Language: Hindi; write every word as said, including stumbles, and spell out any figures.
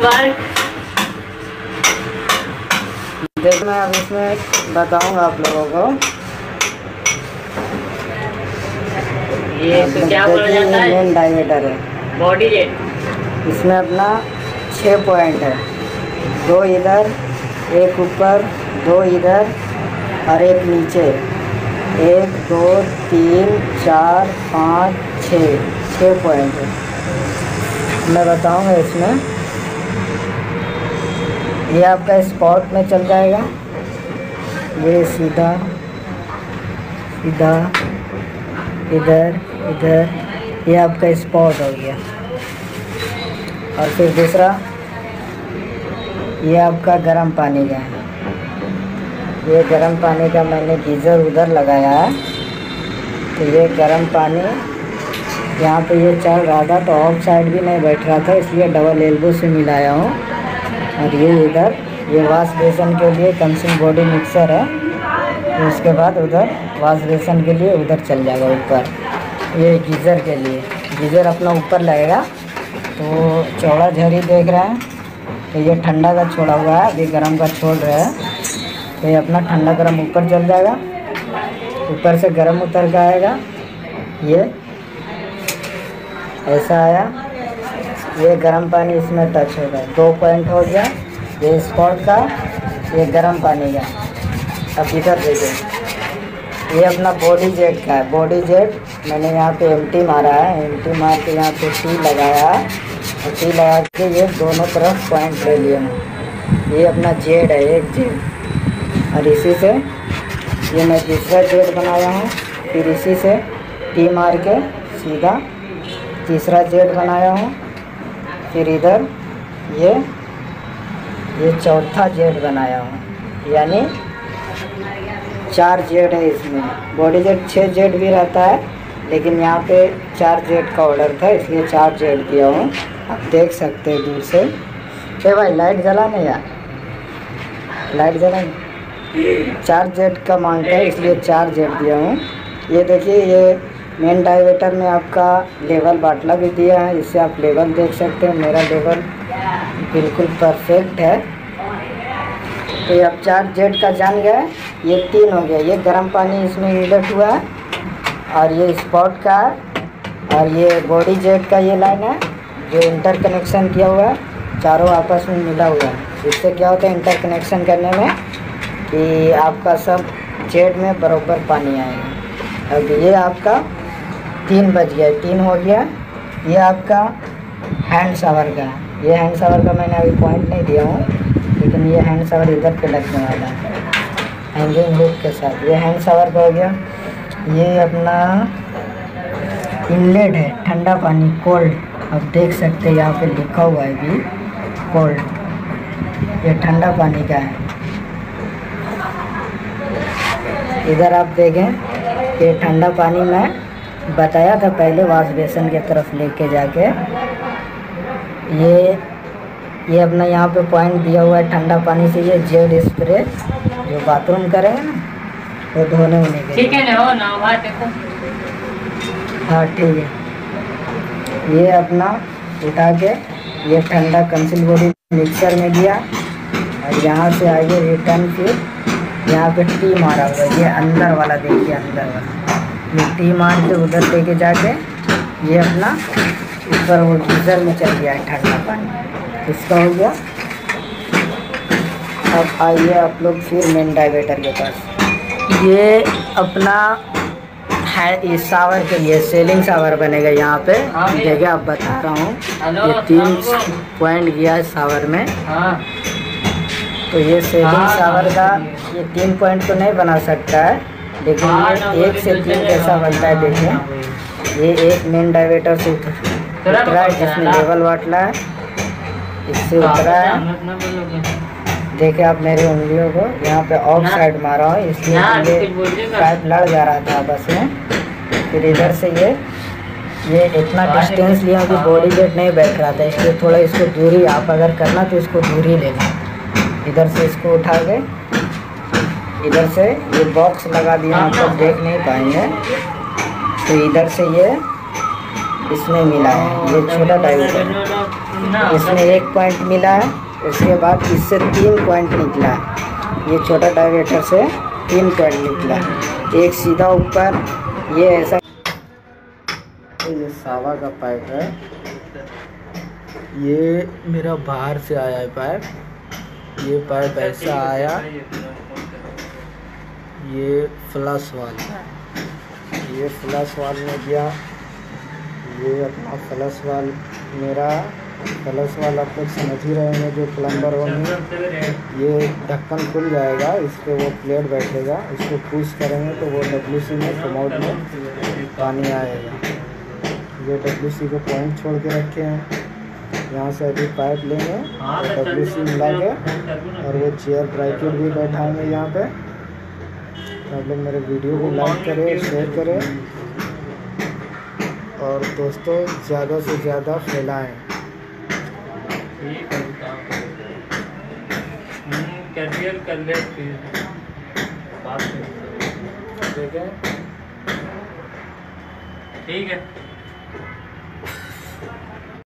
देखो मैं अब इसमें बताऊंगा आप लोगों को। ये तो क्या बोला जाता है? मेन डायमीटर है बॉडी जेट। इसमें अपना छः पॉइंट है, दो इधर, एक ऊपर, दो इधर और एक नीचे। एक दो तीन चार पाँच छः छः पॉइंट है। मैं बताऊंगा इसमें। ये आपका स्पॉट में चल जाएगा, ये सीधा सीधा इधर इधर, ये आपका स्पॉट हो गया। और फिर दूसरा ये आपका गर्म पानी का है। ये गर्म पानी का मैंने गीज़र उधर लगाया है, तो ये गर्म पानी यहाँ पे ये चल रहा था, तो ऑफ साइड भी नहीं बैठ रहा था, इसलिए डबल एल्बो से मिलाया हूँ। और ये इधर ये वाश बेसन के लिए कंसिल बॉडी मिक्सर है, तो उसके बाद उधर वाश बेसन के लिए उधर चल जाएगा ऊपर। ये गीज़र के लिए गीज़र अपना ऊपर लगेगा। तो चौड़ा झरी देख रहे हैं, तो ये ठंडा का छोड़ा हुआ है, अभी गर्म का छोड़ रहा है। तो ये अपना ठंडा गर्म ऊपर चल जाएगा, ऊपर से गर्म उतर का आएगा। ये ऐसा आया, ये गर्म पानी इसमें टच होगा। दो पॉइंट हो गया, ये स्पॉट का, ये गर्म पानी का। अब इधर देखिए, ये अपना बॉडी जेट का है। बॉडी जेट मैंने यहाँ पे एम्प्टी मारा है, एम्प्टी मार के यहाँ पे टी लगाया है, और टी लगा के ये दोनों तरफ पॉइंट ले लिए हैं। ये अपना जेड है, एक जेड। और इसी से ये मैं दूसरा जेड बनाया हूँ, फिर इसी से टी मार के सीधा तीसरा जेड बनाया हूँ। फिर इधर ये ये चौथा जेड बनाया हूँ, यानी चार जेड है इसमें। बॉडी जेड छः जेड भी रहता है, लेकिन यहाँ पे चार जेड का ऑर्डर था, इसलिए चार जेड दिया हूँ। आप देख सकते हैं दूर से। ए भाई लाइट जला नहीं यार, लाइट जला नहीं। चार जेड का मांगता है, इसलिए चार जेड दिया हूँ। ये देखिए, ये मेन डायवेटर में आपका लेवल बाटला भी दिया है, इससे आप लेवल देख सकते हैं। मेरा लेवल बिल्कुल परफेक्ट है। तो ये अब चार जेड का जान गया, ये तीन हो गया। ये गर्म पानी इसमें इनलेट हुआ है, और ये स्पॉट का है, और ये बॉडी जेट का ये लाइन है जो इंटर कनेक्शन किया हुआ है, चारों आपस में मिला हुआ है। इससे क्या होता है इंटर कनेक्शन करने में कि आपका सब जेड में बराबर पानी आएगा। अब ये आपका तीन बज गया, तीन हो गया। ये आपका हैंड शावर का है। ये हैंड शावर का मैंने अभी पॉइंट नहीं दिया हूँ, लेकिन ये हैंड शावर इधर पे लगने वाला है हैंगिंग हुक के साथ। ये हैंड शावर का हो गया। ये अपना इनलेट है, ठंडा पानी, कोल्ड। आप देख सकते हैं यहाँ पे लिखा हुआ है भी कोल्ड। ये ठंडा पानी का है। इधर आप देखें, ये ठंडा पानी मैं बताया था पहले वाश बेसन की तरफ लेके जाके। ये ये अपना यहाँ पे पॉइंट दिया हुआ है ठंडा पानी से। ये जेड स्प्रे जो बाथरूम करेंगे ना, वो धोने होने के। ठीक है ना, ना भाई देखो। हाँ ठीक है। ये अपना उठा के ये ठंडा कंसिल बॉडी मिक्सर में दिया, और यहाँ से आगे रिटर्न फिर यहाँ पे टी मारा हुआ है। ये अंदर वाला देखिए, अंदर वाला ये टी मार के उधर लेके जाके ये अपना ऊपर वो गीज़र में चल गया है ठंडा पानी। इसका हो गया। अब आइए आप लोग फिर मेन डायवेटर के पास। ये अपना है, इस शावर के लिए सेलिंग शावर बनेगा। यहाँ पे देखिए, आप बता रहा हूँ, ये तीन पॉइंट गया है शावर में। तो ये सेलिंग शावर का ये तीन पॉइंट तो नहीं बना सकता है, लेकिन ये एक से तीन कैसा बनता है देखिए। ये एक मेन डायवेटर से उतरा है, जिसमें लेवल बाटला है, इससे उतरा है। देखिए आप मेरी उंगलियों को यहाँ पे ऑफ साइड मारा हूँ, इसलिए ये पाइप लड़ जा रहा था आपस में। फिर इधर से ये ये इतना डिस्टेंस लिया कि बॉडी वेट नहीं बैठ रहा था, इसलिए थोड़ा इसको दूरी, आप अगर करना तो इसको दूरी लेना। इधर से इसको उठा के इधर से ये बॉक्स लगा दिया, आप लोग देख नहीं पाएंगे। तो इधर से ये इसमें मिला है, ये छोटा डायवेटर। इसमें एक पॉइंट मिला है, उसके बाद इससे तीन पॉइंट निकला है। ये छोटा डायवेटर से तीन पॉइंट निकला, एक सीधा ऊपर, ये ऐसा। ये सावा का पाइप है, ये मेरा बाहर से आया है पाइप। ये पाइप ऐसा आया, ये फ्लश वाल, ये फ्लश वाल में गया। ये अपना फ्लश वाल, मेरा फ्लश वाल आप लोग समझ ही रहे हैं जो प्लम्बर होंगे। ये ढक्कन खुल जाएगा, इस पर वो प्लेट बैठेगा, इसको पुश करेंगे तो वो डब्ल्यू सी में कमोड में पानी आएगा। ये डब्ल्यू सी को पॉइंट छोड़ के रखे हैं, यहाँ से अभी पाइप लेंगे डब्ल्यू सी मिला के, और वो चेयर ब्रैकेट भी बैठाएंगे यहाँ पे। आप लोग मेरे वीडियो को लाइक करें, शेयर करें, और दोस्तों ज़्यादा से ज़्यादा फैलाएं। कैजुअल कर ले बात ठीक है, ठीक है।